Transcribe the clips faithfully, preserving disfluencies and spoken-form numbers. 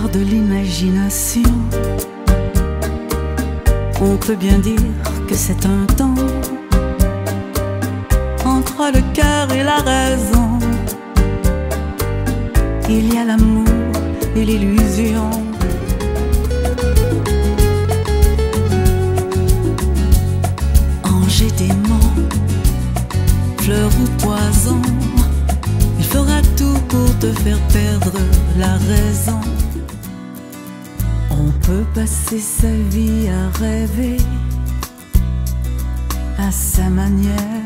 l'heure de l'imagination. On peut bien dire que c'est un temps entre le cœur et la raison. Il y a l'amour et l'illusion. Ange et démon, fleur ou poison, il fera tout pour te faire perdre la raison. On peut passer sa vie à rêver à sa manière,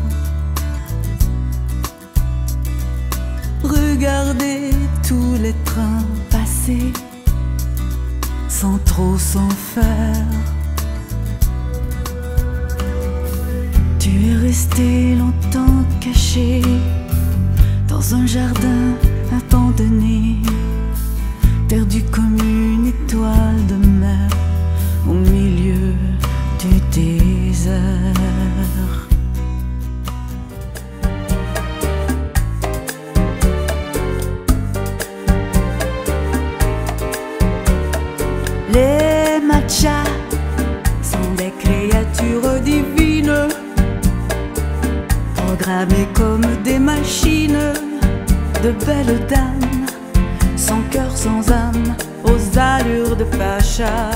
regarder tous les trains passer sans trop s'en faire. Tu es resté longtemps caché dans un jardin abandonné, perdu comme une étoile de mer au milieu du désert. Les matchas sont des créatures divines, programmées comme des machines, de belles dames, sans cœur, sans âme, aux allures de pacha.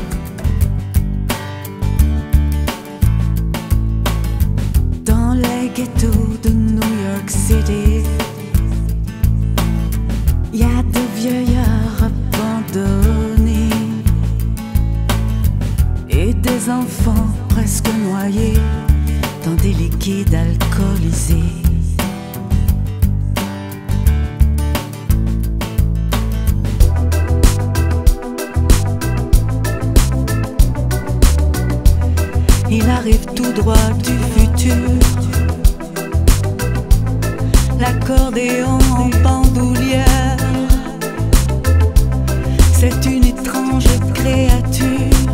Dans les ghettos de New York City, y a des vieillards abandonnés et des enfants presque noyés dans des liquides alcoolisés. Il arrive tout droit du futur, l'accordéon en bandoulière. C'est une étrange créature,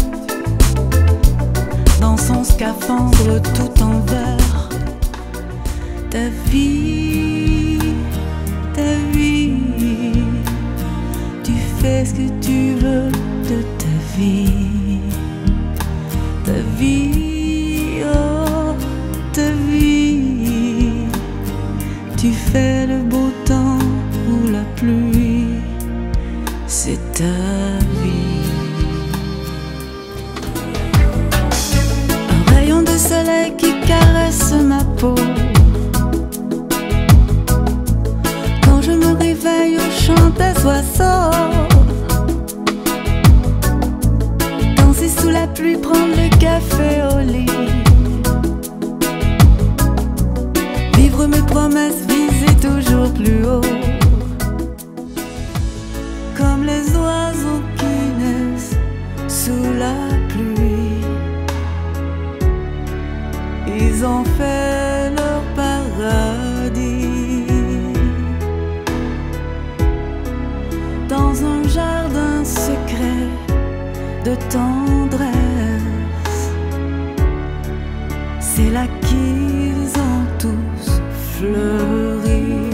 dans son scaphandre tout en verre. Ta vie, ta vie, tu fais ce que tu veux de ta vie. Ta vie, oh, ta vie, tu fais le beau temps ou la pluie, c'est ta vie. Un rayon de soleil qui caresse ma peau, quand je me réveille au chant des oiseaux. Sous la pluie, prendre le café au lit, vivre mes promesses, viser toujours plus haut, comme les oiseaux qui naissent sous la pluie. Ils ont fait leur paradis dans un jardin secret de tendresse. C'est là qu'ils ont tous fleuri.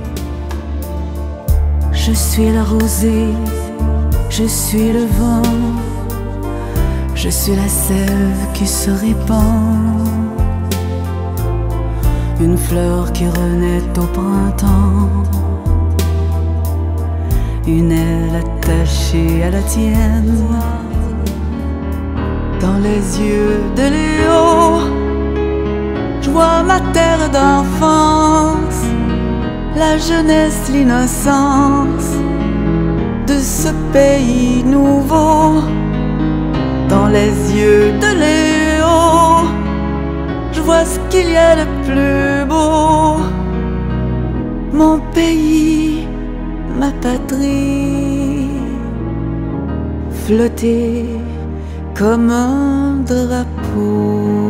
Je suis la rosée, je suis le vent, je suis la sève qui se répand, une fleur qui renaît au printemps, une aile attachée à la tienne. Dans les yeux de Léo, je vois ma terre d'enfance, la jeunesse, l'innocence de ce pays nouveau. Dans les yeux de Léo, je vois ce qu'il y a de plus beau. Mon pays, ma patrie, flotter comme un drapeau.